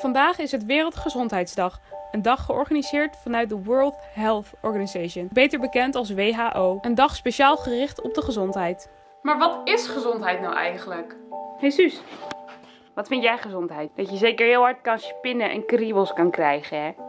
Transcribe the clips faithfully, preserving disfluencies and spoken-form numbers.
Vandaag is het Wereldgezondheidsdag, een dag georganiseerd vanuit de World Health Organization, beter bekend als W H O. Een dag speciaal gericht op de gezondheid. Maar wat is gezondheid nou eigenlijk? Hey Suus, wat vind jij gezondheid? Dat je zeker heel hard kan spinnen en kriebels kan krijgen, hè?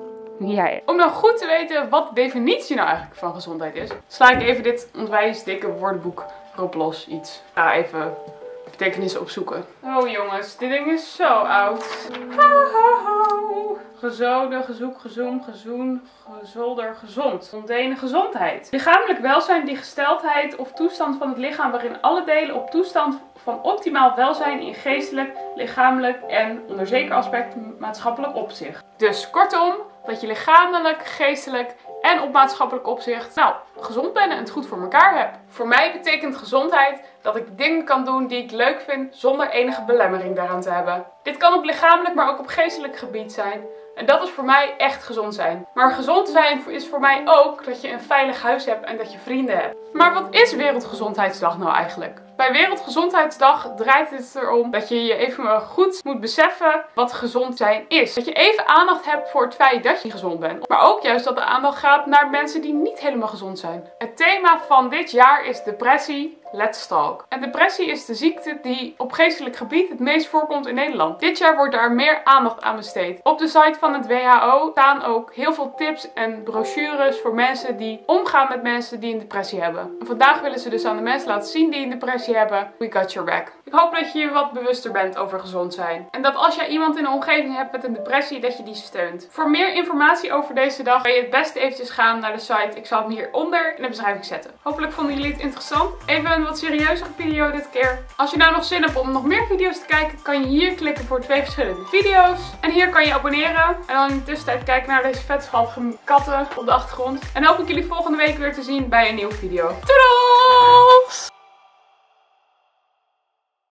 Ja, ja. Om nou goed te weten wat de definitie nou eigenlijk van gezondheid is, sla ik even dit onwijs dikke woordenboek erop los iets. Ga even betekenissen opzoeken. Oh jongens, dit ding is zo oud. Ho, ho, ho. Gezoden, gezoek, gezoem, gezoen, gezolder, gezond. Ontdene gezondheid. Lichamelijk welzijn, die gesteldheid of toestand van het lichaam waarin alle delen op toestand van optimaal welzijn in geestelijk, lichamelijk en onder zeker aspect maatschappelijk opzicht. Dus kortom, dat je lichamelijk, geestelijk en op maatschappelijk opzicht, nou, gezond bent en het goed voor elkaar hebt. Voor mij betekent gezondheid dat ik dingen kan doen die ik leuk vind zonder enige belemmering daaraan te hebben. Dit kan op lichamelijk, maar ook op geestelijk gebied zijn. En dat is voor mij echt gezond zijn. Maar gezond zijn is voor mij ook dat je een veilig huis hebt en dat je vrienden hebt. Maar wat is Wereldgezondheidsdag nou eigenlijk? Bij Wereldgezondheidsdag draait het erom dat je je even goed moet beseffen wat gezond zijn is. Dat je even aandacht hebt voor het feit dat je gezond bent. Maar ook juist dat de aandacht gaat naar mensen die niet helemaal gezond zijn. Het thema van dit jaar is depressie. Let's talk. En depressie is de ziekte die op geestelijk gebied het meest voorkomt in Nederland. Dit jaar wordt daar meer aandacht aan besteed. Op de site van het W H O staan ook heel veel tips en brochures voor mensen die omgaan met mensen die een depressie hebben. En vandaag willen ze dus aan de mensen laten zien die een depressie hebben: we got your back. Ik hoop dat je je wat bewuster bent over gezond zijn. En dat als jij iemand in de omgeving hebt met een depressie, dat je die steunt. Voor meer informatie over deze dag kan je het beste eventjes gaan naar de site. Ik zal hem hieronder in de beschrijving zetten. Hopelijk vonden jullie het interessant. Even een wat serieuzere video dit keer. Als je nou nog zin hebt om nog meer video's te kijken, kan je hier klikken voor twee verschillende video's. En hier kan je abonneren. En dan in de tussentijd kijken naar deze vetschallige katten op de achtergrond. En hoop ik jullie volgende week weer te zien bij een nieuwe video. Doei doei!